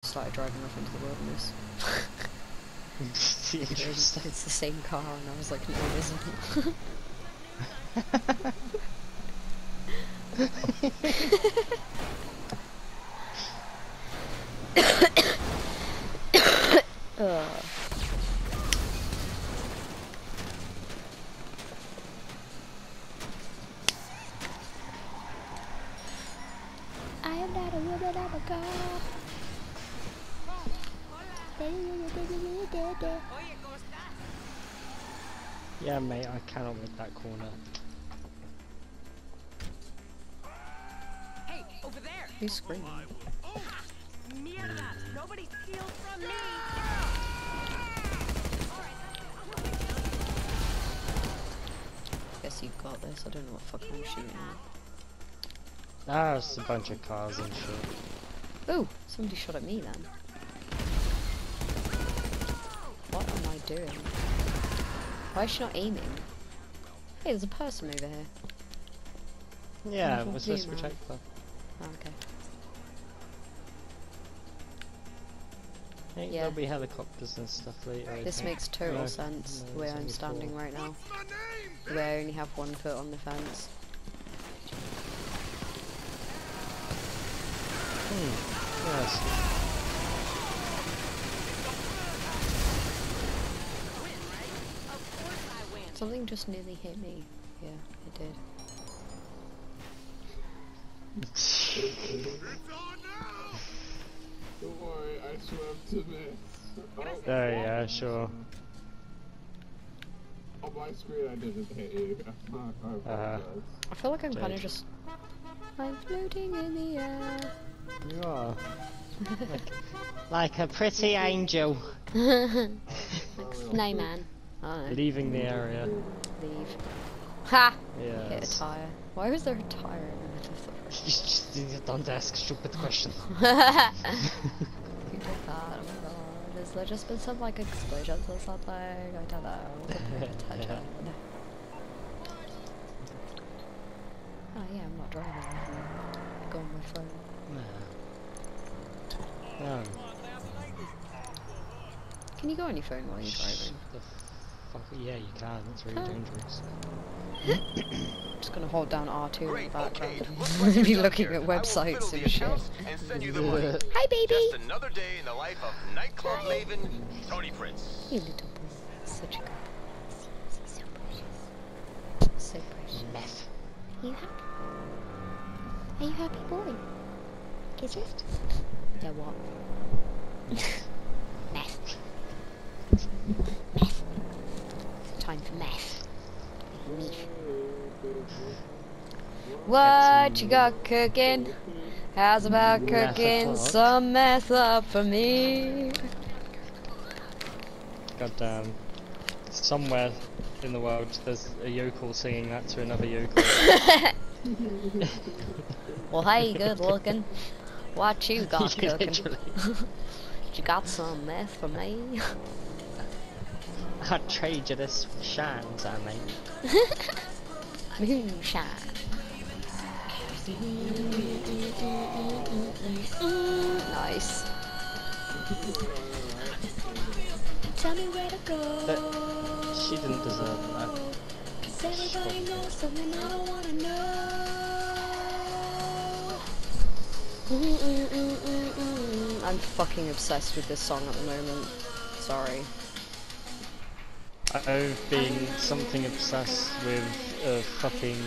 started driving off into the wilderness. It's the same car, and I was like, no, it isn't. I am not a woman, I'm a girl. Yeah, mate, I cannot make that corner. Hey, over there! Who's screaming? Mierda! Nobody steals from me! Guess you got this. I don't know what fucking I'm shooting at. Ah, it's a bunch of cars and shit. Oh, somebody shot at me then. What am I doing? Why is she not aiming? Hey, there's a person over here. Yeah, Wonderful we're supposed to view, protect them. Oh, okay. Hey, Yeah. there'll be helicopters and stuff later. I This think. makes total No, sense no, where it's I'm only standing 4. right now. Where I only have 1 foot on the fence. Yes. Something just nearly hit me. Yeah, it did. Don't worry, I swam to this. Oh, Yeah, sure. on my screen I didn't hit you. I apologize. I feel like I'm kind of Jade. just... I'm floating in the air. You are. like a pretty angel. Like snowman. I don't know. Leaving the area. Leave. Ha! Yeah. Hit a tire. Why was there a tire in the middle of the road? Just don't ask stupid questions. Who did that? Oh my god. Has there just been some like explosions or something? I don't know. Attention. Oh yeah, I'm not driving. I'm going on my phone. No. Can you go on your phone while you're driving? The fuck? Yeah, you can. It's really dangerous. I'm just gonna hold down R2 in the Great, background okay, and looks like you're be done looking here. at I will websites fiddle the and shit. accounts and send you the money. Hi baby! Just another day in the life of nightclub maven Tony Prince. You little boy. Such a good boy. So precious. So precious. Meth. Are you happy? Are you happy boy? Kisses? Yeah, what? Meth. Meth. It's time for meth. Meth. What you got cooking? How's about Meth cooking o'clock. some meth up for me? Goddamn. Somewhere in the world there's a yokel singing that to another yokel. Well, hey, good looking. What you got Yeah, cooking? literally. You got some meth for me? I'd trade you this shines I made. Moonshine. Nice. Tell me where to go. But she didn't deserve that. 'Cause everybody knows something I don't wanna know. I'm fucking obsessed with this song at the moment. Sorry. I've been something obsessed with a fucking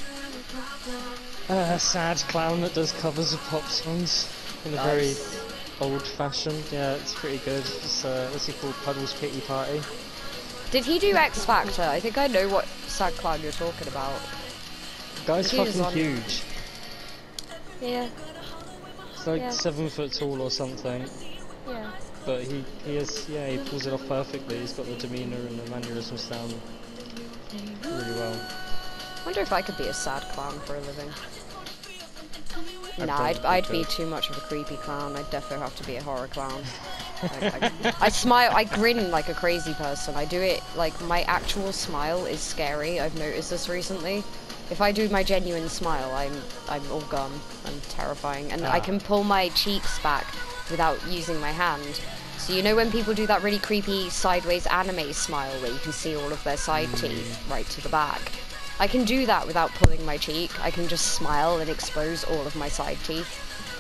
sad clown that does covers of pop songs in a very Nice. old-fashioned. Yeah, it's pretty good. It's what's it called? Puddle's Pity Party. Did he do X Factor? I think I know what sad clown you're talking about. Guy's He was fucking on- huge. Yeah, It's like Yeah. 7 foot tall or something. yeah. But he is, yeah, he pulls it off perfectly. He's got the demeanour and the mannerisms down really well. I wonder if I could be a sad clown for a living. Nah, probably I'd be could. too much of a creepy clown. I'd definitely have to be a horror clown. I smile, I grin like a crazy person. I do it, like, my actual smile is scary. I've noticed this recently. If I do my genuine smile, I'm all gum. I'm terrifying. And I Ah. can pull my cheeks back without using my hand. So you know when people do that really creepy sideways anime smile where you can see all of their side teeth right to the back? I can do that without pulling my cheek. I can just smile and expose all of my side teeth.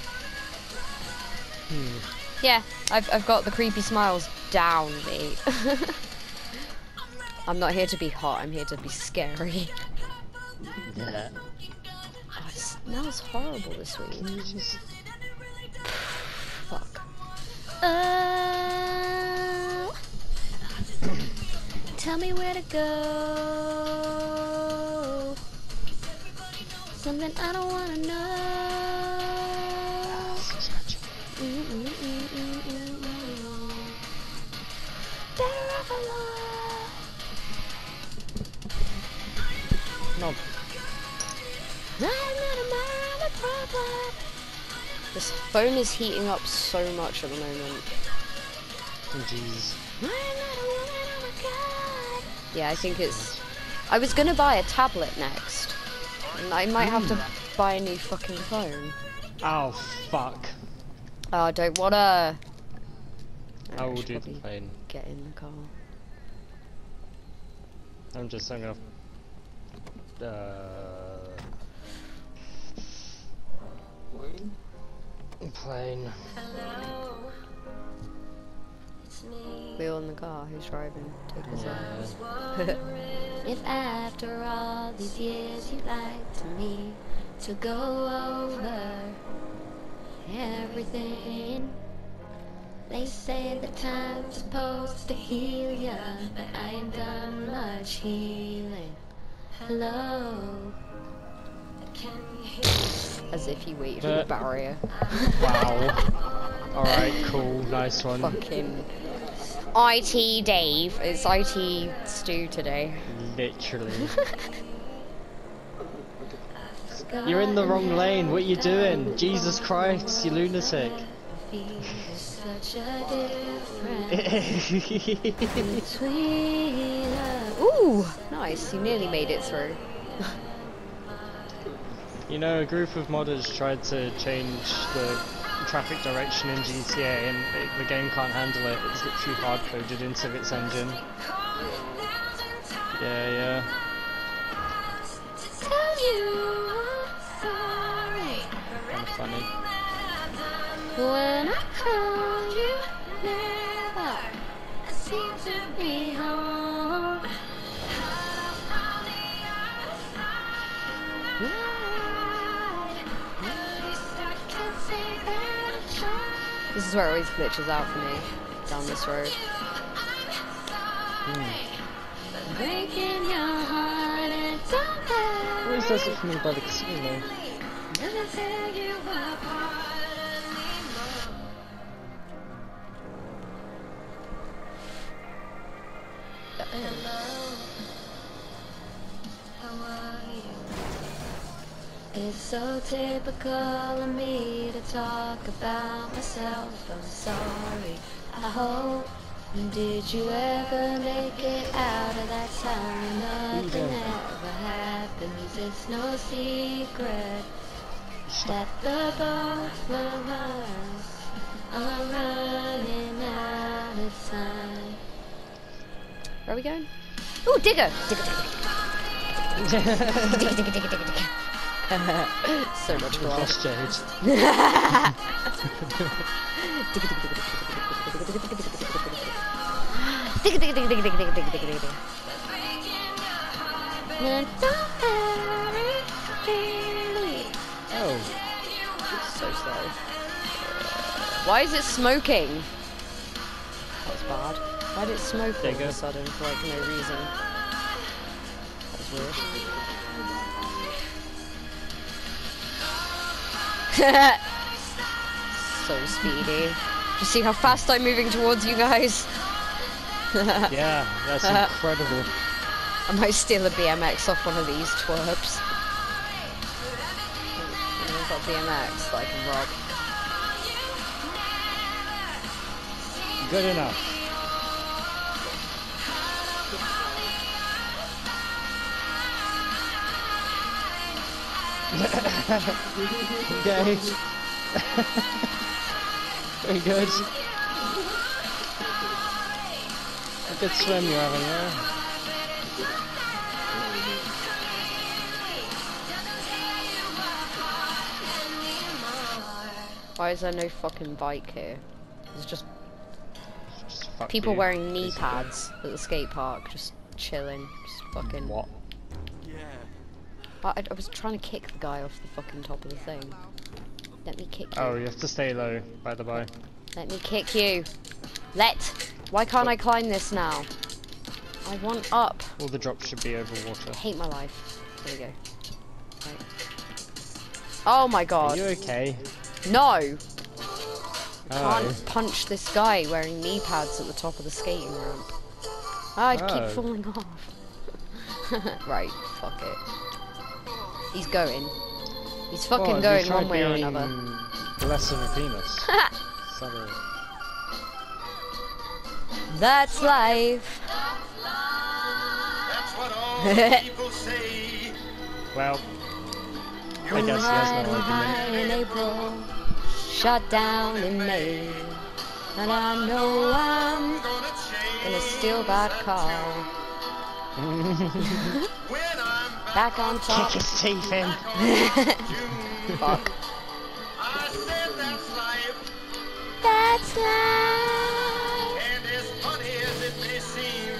Yeah, I've got the creepy smiles down, mate. I'm not here to be hot, I'm here to be scary. Yeah. Oh, it smells horrible this week. Can you just... Fuck. Tell me where to go. Something I don't wanna know. Better off alone. No. This phone is heating up so much at the moment. Oh, jeez. Yeah, I think it's... I was gonna buy a tablet next. And I might have to buy a new fucking phone. Oh, fuck. Oh, I don't wanna... I will should do the probably plane. get in the car. I'm gonna... Plane. We're in the car, who's driving? Take us out. Yeah. If after all these years you'd like to me to go over everything. They say the time's supposed to heal ya, but I ain't done much healing. Hello. As if you waited for the barrier. Wow. Alright, cool, nice one. Fucking IT Dave. It's IT Stu today. Literally. You're in the wrong lane, what are you doing? Jesus Christ, you lunatic. Ooh, nice, you nearly made it through. You know, a group of modders tried to change the traffic direction in GTA and the game can't handle it. It's literally hard-coded into its engine. Yeah. Kind of funny. When I call you, never seem to be home. This is where it always glitches out for me, down this road. Breaking your heart and don't Always does it for me by the casino. never tear you apart anymore. Hello, how are you? It's so typical of me to talk about myself. I'm sorry. I hope. Did you ever make it out of that time? Nothing ever happens. It's no secret that the both of us are running out of time. Where are we going? Ooh, digger! Digger. So much glass. Lost Jade. Oh. So slow. Why is it smoking? That's bad. Why did it smoke all of a sudden for like no reason? That's weird. So speedy. You see how fast I'm moving towards you guys? Yeah, that's incredible. I might steal a BMX off one of these twerps. I've got BMX that I can rob. Good enough. Ooh, Okay. Very good. A good swim you're having there. Why is there no fucking bike here? There's just Just fuck people you, wearing knee basically. pads at the skate park, just chilling, just fucking. What? I was trying to kick the guy off the fucking top of the thing. Let me kick you. Oh, you have to stay low, by the by. Let me kick you. Why can't I climb this now? I want up. All the drops should be over water. I hate my life. There we go. Right. Oh my Are god. you okay? No! Oh. Can't punch this guy wearing knee pads at the top of the skating ramp. I'd keep Oh. falling off. Right, fuck it. He's going. He's fucking What, have going you tried one way or being another. less of a penis. Sorry. That's life. That's what all people say. Well, I When guess he has riding no high argument. in April, shut down in May, and I know I'm Gonna change in a steel bad car. when I'm Back on top. Kick his teeth in. Fuck. I said that's life, That's life. and as funny as it may seem,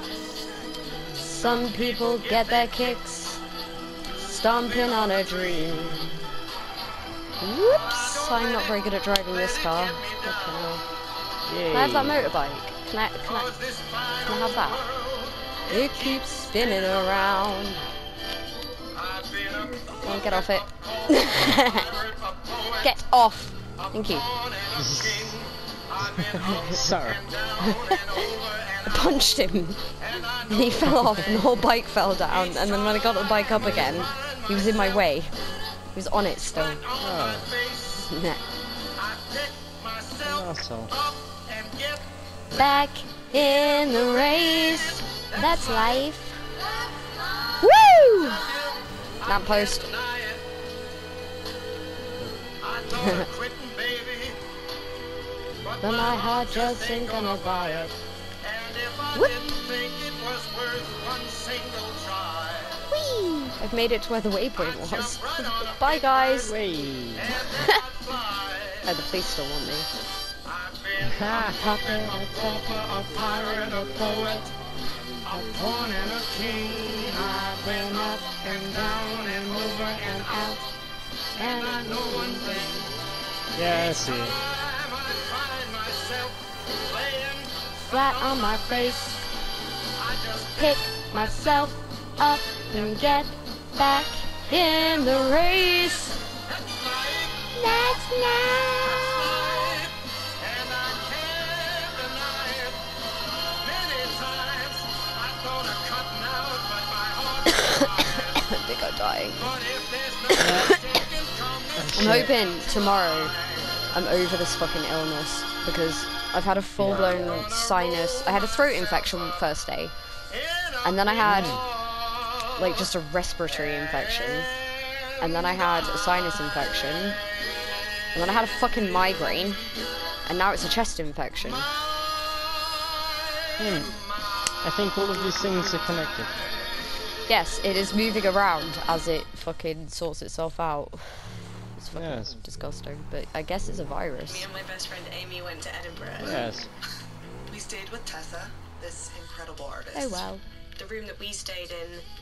Some people get their kicks stomping on a dream. Whoops! I'm not very good at driving this car. Fucking hell. Can I have that motorbike? Can I have that? It keeps spinning around. Come on, get off it. Get off! Thank you. Sir. I punched him. And he fell off and the whole bike fell down. And then when I got the bike up again, he was in my way. He was on it still. Oh, Nah. asshole. Back in the race. That's life. Woo! Lamppost. But my heart just ain't gonna buy it. Whoop! Whee! I've made it to where the waypoint was. Bye, guys. Wait. Oh, the police still want me. Ha! Puppet, a puppet, a pirate, a poet, a pawn and a king. I've been up and down and over and out. And I know one thing. Yeah, I see. Flat on my face. Pick myself up and get back in the race. That's life. And I can't deny it. Many times I thought of cutting out, but my heart I think I'm dying. But if there's no second come I'm hoping tomorrow I'm over this fucking illness because I've had a full-blown sinus. I had a throat infection first day, and then I had like just a respiratory infection, and then I had a sinus infection, and then I had a fucking migraine, and now it's a chest infection. I think all of these things are connected. Yes, it is moving around as it fucking sorts itself out. It's fucking Yes. disgusting, but I guess it's a virus. Me and my best friend Amy went to Edinburgh. Yes. We stayed with Tessa, this incredible artist. Oh well. The room that we stayed in